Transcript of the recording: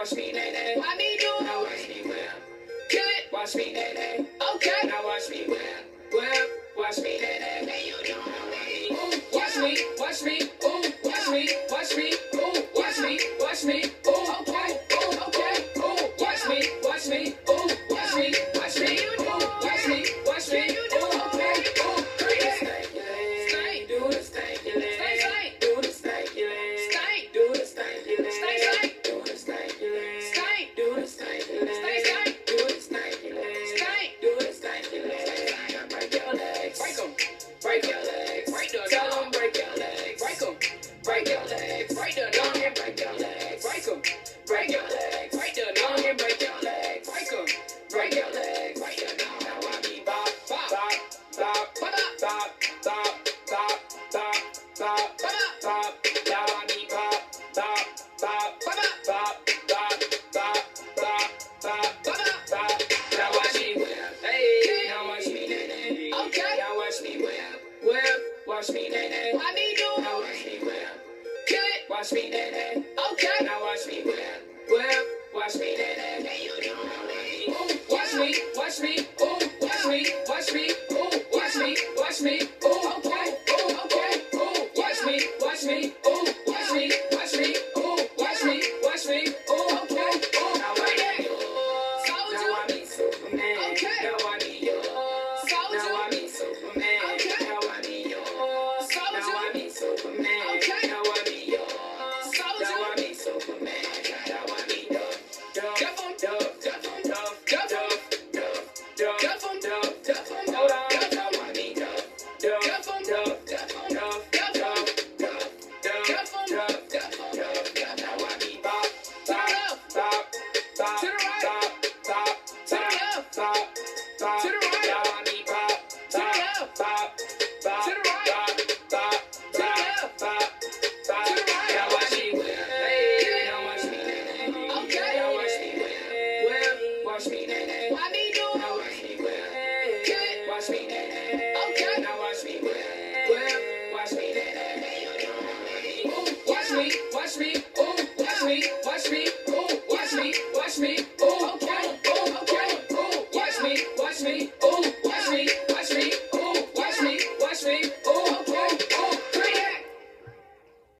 watch me, nay. Why me do it? Now watch me whip. Kill it. Watch me, nay. Okay. Now watch me whip. Watch me, nay. Then you know how I watch me. Ooh, watch me. Ooh, watch me. Watch me. Ooh, watch me. Watch me.